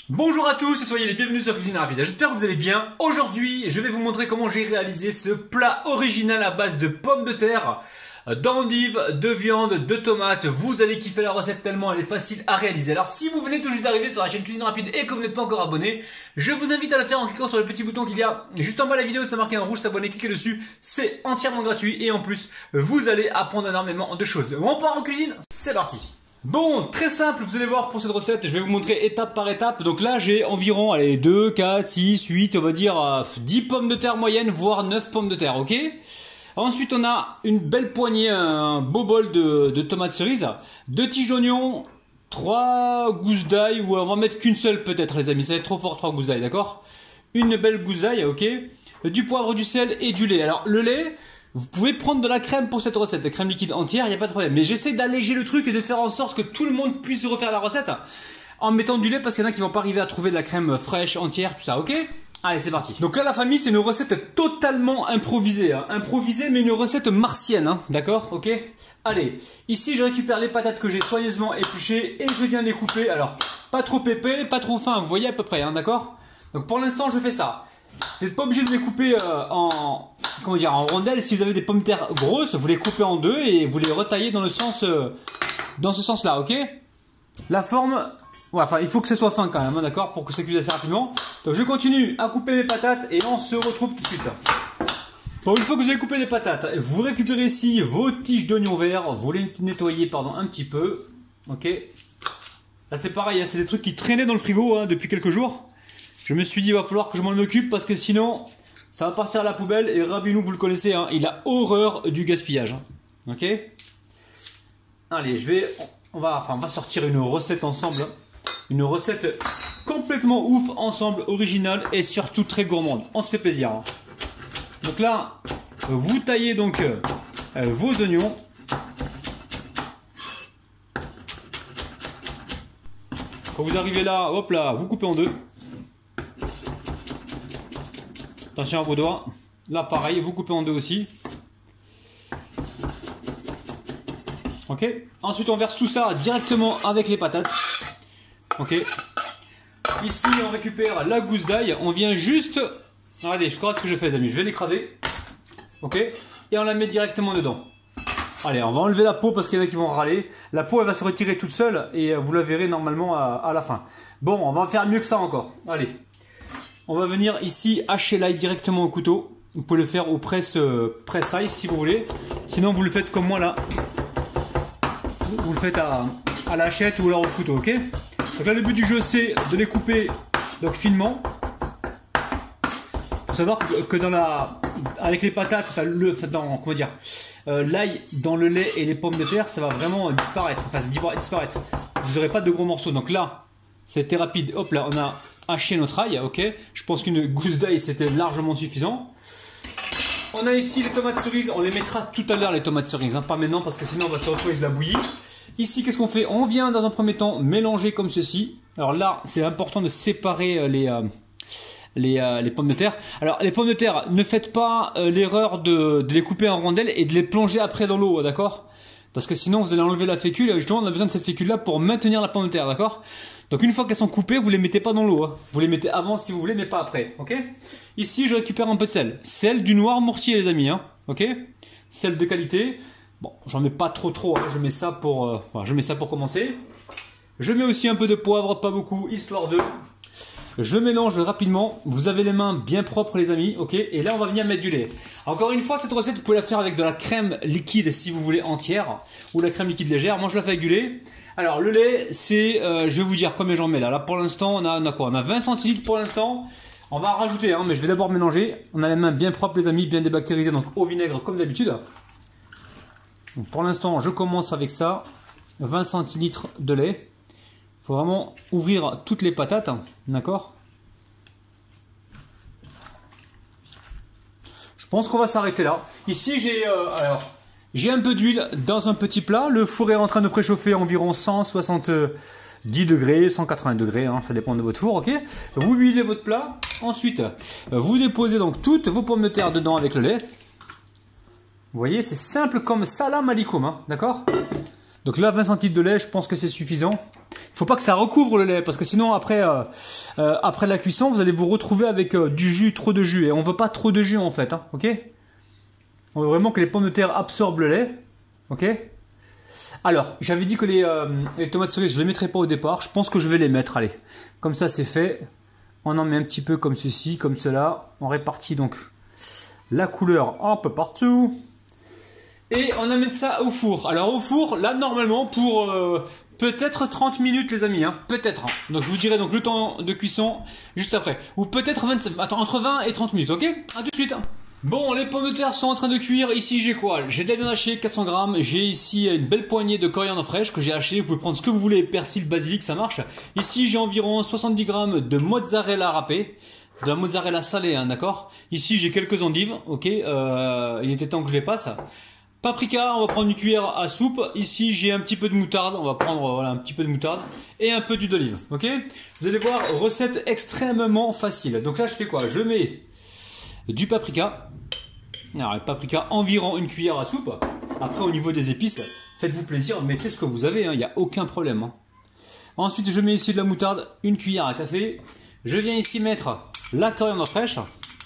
Bonjour à tous et soyez les bienvenus sur Cuisine Rapide. J'espère que vous allez bien. Aujourd'hui, je vais vous montrer comment j'ai réalisé ce plat original à base de pommes de terre, d'endives, de viande, de tomates. Vous allez kiffer la recette tellement elle est facile à réaliser. Alors si vous venez tout juste d'arriver sur la chaîne Cuisine Rapide et que vous n'êtes pas encore abonné, je vous invite à le faire en cliquant sur le petit bouton qu'il y a juste en bas de la vidéo. Ça marque en rouge s'abonner, cliquez dessus. C'est entièrement gratuit et en plus, vous allez apprendre énormément de choses. On part en cuisine, c'est parti. Bon, très simple, vous allez voir pour cette recette, je vais vous montrer étape par étape. Donc là, j'ai environ, allez, 2, 4, 6, 8, on va dire 10 pommes de terre moyennes, voire 9 pommes de terre, ok? Ensuite, on a une belle poignée, un beau bol de tomates cerises, 2 tiges d'oignon, 3 gousses d'ail, ou on va mettre qu'une seule peut-être les amis, ça va être trop fort 3 gousses d'ail, d'accord? Une belle gousse d'ail, ok? Du poivre, du sel et du lait. Alors, le lait... Vous pouvez prendre de la crème pour cette recette, de crème liquide entière, il n'y a pas de problème. Mais j'essaie d'alléger le truc et de faire en sorte que tout le monde puisse refaire la recette en mettant du lait parce qu'il y en a qui vont pas arriver à trouver de la crème fraîche, entière, tout ça, ok? Allez, c'est parti. Donc là, la famille, c'est une recette totalement improvisée. Improvisée, mais une recette martienne, d'accord? Ok? Allez, ici, je récupère les patates que j'ai soigneusement épluchées et je viens les couper. Alors, pas trop épais, pas trop fin, vous voyez à peu près, d'accord? Donc pour l'instant, je fais ça. Vous n'êtes pas obligé de les couper en rondelles. Si vous avez des pommes de terre grosses, vous les coupez en deux et vous les retaillez dans le sens, dans ce sens-là, ok? La forme, ouais, enfin, il faut que ce soit fin quand même, d'accord, pour que ça cuise assez rapidement. Donc je continue à couper mes patates et on se retrouve tout de suite. Bon, une fois que vous avez coupé les patates, vous récupérez ici vos tiges d'oignon vert, vous les nettoyez, pardon, un petit peu, ok? Là c'est pareil, c'est des trucs qui traînaient dans le frigo depuis quelques jours. Je me suis dit, il va falloir que je m'en occupe parce que sinon, ça va partir à la poubelle. Et Rabinou, vous le connaissez, il a horreur du gaspillage. Ok? Allez, on va sortir une recette ensemble. Une recette complètement ouf, ensemble, originale et surtout très gourmande. On se fait plaisir. Donc là, vous taillez donc vos oignons. Quand vous arrivez là, hop là, vous coupez en deux. Attention à vos doigts. Là, pareil, vous coupez en deux aussi. Ok. Ensuite, on verse tout ça directement avec les patates. Ok. Ici, on récupère la gousse d'ail. On vient juste... Regardez, je crois ce que je fais, les amis. Je vais l'écraser. Ok. Et on la met directement dedans. Allez, on va enlever la peau parce qu'il y en a qui vont râler. La peau, elle va se retirer toute seule et vous la verrez normalement à la fin. Bon, on va faire mieux que ça encore. Allez. On va venir ici hacher l'ail directement au couteau. Vous pouvez le faire au presse-ail si vous voulez. Sinon vous le faites comme moi là. Vous le faites à la hachette ou alors au couteau, ok? Donc là le but du jeu c'est de les couper donc finement. Il faut savoir que avec les patates, l'ail dans le lait et les pommes de terre, ça va vraiment disparaître. Enfin disparaître. Vous n'aurez pas de gros morceaux. Donc là, c'était rapide. Hop là, on a hacher notre ail, ok. Je pense qu'une gousse d'ail c'était largement suffisant. On a ici les tomates cerises, on les mettra tout à l'heure les tomates cerises, pas maintenant parce que sinon on va se retrouver avec de la bouillie. Ici qu'est-ce qu'on fait? On vient dans un premier temps mélanger comme ceci. Alors là c'est important de séparer les pommes de terre. Alors les pommes de terre, ne faites pas l'erreur de les couper en rondelles et de les plonger après dans l'eau, d'accord? Parce que sinon vous allez enlever la fécule et justement on a besoin de cette fécule là pour maintenir la pomme de terre, d'accord? Donc une fois qu'elles sont coupées, vous les mettez pas dans l'eau. Vous les mettez avant si vous voulez, mais pas après. Ok? Ici, je récupère un peu de sel. Sel du noir mortier, les amis. Ok? Sel de qualité. Bon, j'en mets pas trop. Je mets ça pour commencer. Je mets aussi un peu de poivre, pas beaucoup, histoire de. Je mélange rapidement. Vous avez les mains bien propres, les amis. Ok? Et là, on va venir mettre du lait. Encore une fois, cette recette, vous pouvez la faire avec de la crème liquide si vous voulez entière ou la crème liquide légère. Moi, je la fais avec du lait. Alors le lait c'est, je vais vous dire combien j'en mets là. Là pour l'instant on a quoi? On a 20 centilitres pour l'instant. On va rajouter mais je vais d'abord mélanger. On a les mains bien propres les amis, bien débactérisées, donc au vinaigre comme d'habitude. Pour l'instant je commence avec ça. 20 centilitres de lait. Il faut vraiment ouvrir toutes les patates, d'accord? Je pense qu'on va s'arrêter là. Ici j'ai un peu d'huile dans un petit plat. Le four est en train de préchauffer à environ 170 degrés, 180 degrés, ça dépend de votre four, ok? Vous huilez votre plat. Ensuite, vous déposez donc toutes vos pommes de terre dedans avec le lait. Vous voyez, c'est simple comme salam alikoum, d'accord? Donc là, 20 centilitres de lait, je pense que c'est suffisant. Il faut pas que ça recouvre le lait, parce que sinon, après la cuisson, vous allez vous retrouver avec du jus, trop de jus. Et on veut pas trop de jus, en fait, hein, ok? On veut vraiment que les pommes de terre absorbent le lait, ok? Alors, j'avais dit que les tomates cerises, je les mettrais pas au départ. Je pense que je vais les mettre, allez. Comme ça, c'est fait. On en met un petit peu comme ceci, comme cela. On répartit donc la couleur un peu partout. Et on amène ça au four. Alors au four, là normalement pour peut-être 30 minutes les amis, hein, peut-être. Hein. Donc je vous dirai donc le temps de cuisson juste après. Ou peut-être 25, attends, entre 20 et 30 minutes, ok? À tout de suite. Hein. Bon, les pommes de terre sont en train de cuire. Ici j'ai quoi? J'ai de la viande hachée, 400 grammes. J'ai ici une belle poignée de coriandre fraîche que j'ai acheté. Vous pouvez prendre ce que vous voulez, persil, basilic, ça marche. Ici j'ai environ 70 grammes de mozzarella râpée. De la mozzarella salée, hein, d'accord? Ici j'ai quelques endives, ok? Il était temps que je les passe. Paprika, on va prendre une cuillère à soupe. Ici, j'ai un petit peu de moutarde. On va prendre voilà, un petit peu de moutarde et un peu d'huile d'olive. Ok? Vous allez voir, recette extrêmement facile. Donc là, je fais quoi? Je mets du paprika. Alors, paprika, environ une cuillère à soupe. Après, au niveau des épices, faites-vous plaisir. Mettez ce que vous avez. Il n'y a aucun problème. Hein. Ensuite, je mets ici de la moutarde, une cuillère à café. Je viens ici mettre la coriandre fraîche.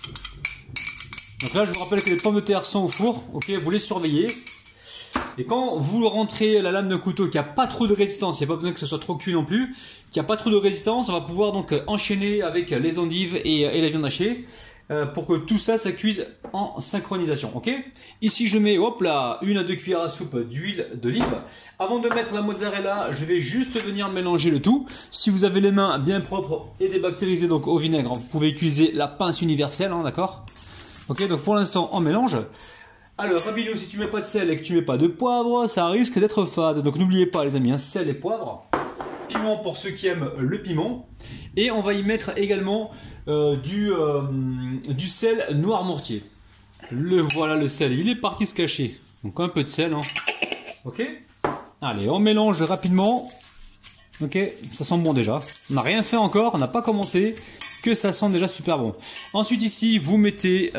Donc là, je vous rappelle que les pommes de terre sont au four, ok, vous les surveillez. Et quand vous rentrez la lame de couteau, qu'il n'y a pas trop de résistance, il n'y a pas besoin que ce soit trop cuit non plus, qu'il n'y a pas trop de résistance, on va pouvoir donc enchaîner avec les endives et la viande hachée pour que tout ça, ça cuise en synchronisation, ok. Ici, je mets, hop là, 1 à 2 cuillères à soupe d'huile d'olive. Avant de mettre la mozzarella, je vais juste venir mélanger le tout. Si vous avez les mains bien propres et débactérisées donc au vinaigre, vous pouvez utiliser la pince universelle, hein, d'accord. Ok, donc pour l'instant, on mélange. Alors, Rabinou, si tu mets pas de sel et que tu mets pas de poivre, ça risque d'être fade. Donc n'oubliez pas, les amis, hein, sel et poivre. Piment pour ceux qui aiment le piment. Et on va y mettre également du sel noir mortier. Voilà le sel, il est parti se cacher. Donc un peu de sel. Hein. Ok. Allez, on mélange rapidement. Ok, ça sent bon déjà. On n'a rien fait encore, on n'a pas commencé. Que ça sent déjà super bon. Ensuite ici, vous mettez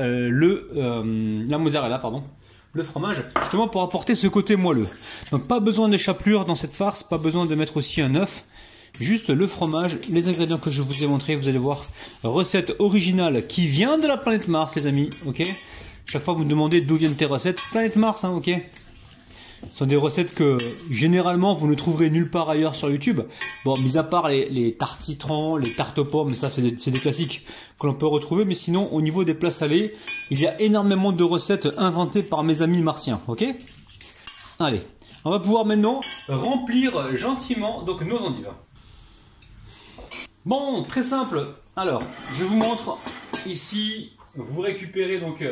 la mozzarella, pardon, le fromage, justement pour apporter ce côté moelleux. Donc pas besoin de chapelure dans cette farce, pas besoin de mettre aussi un œuf. Juste le fromage, les ingrédients que je vous ai montrés, vous allez voir. Recette originale qui vient de la planète Mars, les amis, ok. Chaque fois vous me demandez d'où viennent tes recettes, planète Mars, hein, ok. Ce sont des recettes que généralement vous ne trouverez nulle part ailleurs sur YouTube. Bon, mis à part les tartes citron, les tartes aux pommes, ça c'est des classiques que l'on peut retrouver. Mais sinon, au niveau des plats salés, il y a énormément de recettes inventées par mes amis martiens. Ok? Allez, on va pouvoir maintenant remplir gentiment donc nos endives. Bon, très simple. Alors, je vous montre ici. Vous récupérez donc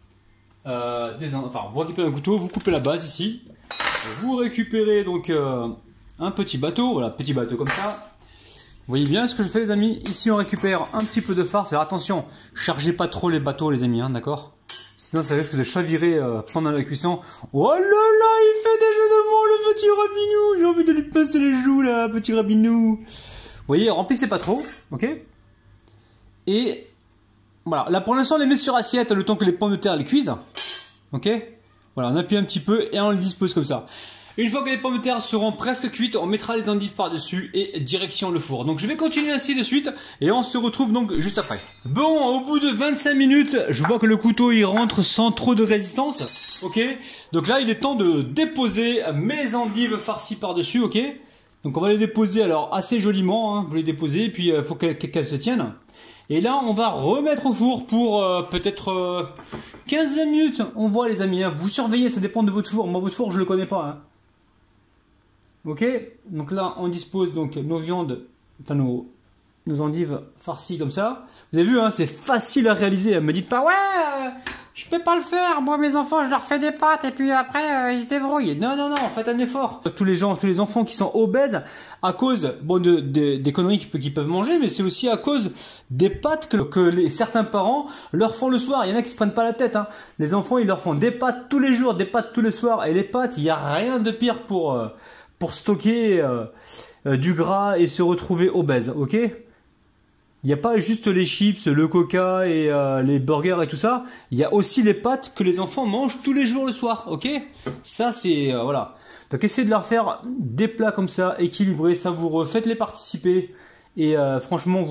vous récupérez un couteau, vous coupez la base ici. Vous récupérez donc un petit bateau, voilà, petit bateau comme ça. Vous voyez bien ce que je fais les amis. Ici on récupère un petit peu de farce. Alors attention, chargez pas trop les bateaux les amis, hein, d'accord. Sinon ça risque de chavirer pendant la cuisson. Oh là là, il fait des jeux de mots le petit Rabinou. J'ai envie de lui pincer les joues là, petit Rabinou. Vous voyez, remplissez pas trop, ok. Et voilà, là pour l'instant on les met sur assiette le temps que les pommes de terre les cuisent. Ok. Voilà, on appuie un petit peu et on le dispose comme ça. Une fois que les pommes de terre seront presque cuites, on mettra les endives par-dessus et direction le four. Donc je vais continuer ainsi de suite et on se retrouve donc juste après. Bon, au bout de 25 minutes, je vois que le couteau il rentre sans trop de résistance. Ok. Donc là, il est temps de déposer mes endives farcies par-dessus. Ok. Donc on va les déposer alors assez joliment. Hein, vous les déposez et puis il faut qu'elles se tiennent. Et là, on va remettre au four pour peut-être 15-20 minutes. On voit les amis, hein. Vous surveillez, ça dépend de votre four. Moi, votre four, je ne le connais pas. Hein. Ok, donc là, on dispose donc nos viandes, enfin nos endives farcies comme ça. Vous avez vu, hein, c'est facile à réaliser. Me dites pas, ouais, je peux pas le faire. Moi, mes enfants, je leur fais des pâtes et puis après, ils se débrouillent. Non, non, non, faites un effort. Tous les enfants qui sont obèses à cause, bon, des conneries qu'ils peuvent manger, mais c'est aussi à cause des pâtes que certains parents leur font le soir. Il y en a qui se prennent pas la tête, hein. Les enfants, ils leur font des pâtes tous les jours, des pâtes tous les soirs. Et les pâtes, il n'y a rien de pire pour stocker du gras et se retrouver obèse, ok? Il n'y a pas juste les chips, le coca et les burgers et tout ça. Il y a aussi les pâtes que les enfants mangent tous les jours le soir, ok? Ça c'est voilà. Donc essayez de leur faire des plats comme ça, équilibrés, savoureux, faites-les participer et franchement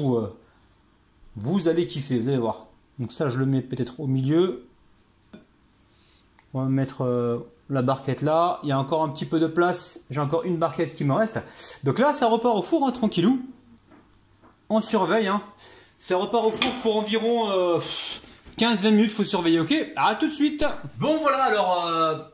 vous allez kiffer, vous allez voir. Donc ça je le mets peut-être au milieu. On va mettre la barquette là, il y a encore un petit peu de place, j'ai encore une barquette qui me reste. Donc là ça repart au four, hein, tranquillou. On surveille, hein. Ça repart au four pour environ 15-20 minutes, faut surveiller, ok? À tout de suite. Bon voilà, alors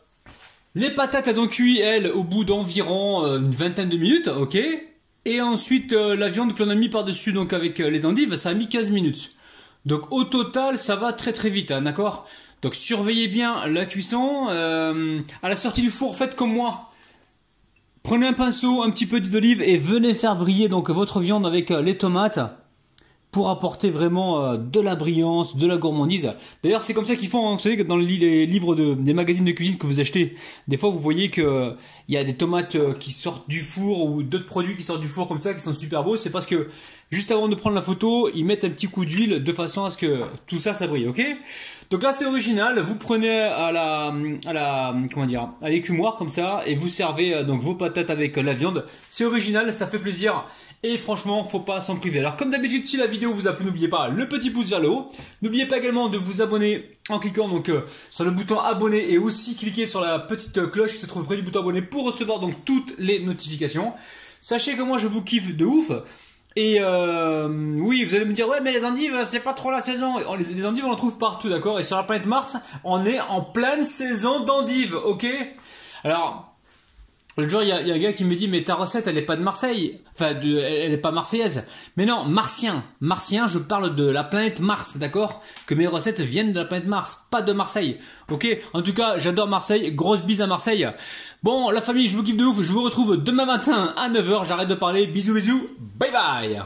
les patates elles ont cuit elles au bout d'environ une vingtaine de minutes, ok? Et ensuite la viande que l'on a mis par dessus donc avec les endives, ça a mis 15 minutes. Donc au total ça va très très vite, hein, d'accord? Donc surveillez bien la cuisson. À la sortie du four, faites comme moi. Prenez un pinceau, un petit peu d'huile d'olive et venez faire briller donc votre viande avec les tomates pour apporter vraiment de la brillance, de la gourmandise. D'ailleurs c'est comme ça qu'ils font, hein. Vous savez que dans les livres des magazines de cuisine que vous achetez, des fois vous voyez que il y a des tomates qui sortent du four ou d'autres produits qui sortent du four comme ça qui sont super beaux. C'est parce que juste avant de prendre la photo, ils mettent un petit coup d'huile de façon à ce que tout ça brille, ok? Donc là c'est original, vous prenez à l'écumoire comme ça et vous servez donc vos patates avec la viande. C'est original, ça fait plaisir et franchement faut pas s'en priver. Alors comme d'habitude si la vidéo vous a plu, n'oubliez pas le petit pouce vers le haut. N'oubliez pas également de vous abonner en cliquant donc sur le bouton abonner et aussi cliquer sur la petite cloche qui se trouve près du bouton abonner pour recevoir donc toutes les notifications. Sachez que moi je vous kiffe de ouf. Et oui, vous allez me dire ouais mais les endives c'est pas trop la saison. Les endives on en trouve partout, d'accord. Et sur la planète Mars on est en pleine saison d'endives, ok. Alors l'autre jour il y a un gars qui me dit mais ta recette elle est pas de Marseille, enfin elle est pas marseillaise. Mais non, martien, je parle de la planète Mars, d'accord. Que mes recettes viennent de la planète Mars, pas de Marseille, ok. En tout cas j'adore Marseille, grosse bise à Marseille. Bon la famille, je vous kiffe de ouf, je vous retrouve demain matin à 9 h, j'arrête de parler, bisous, bye bye.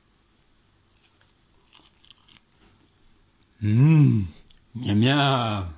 Miam miam.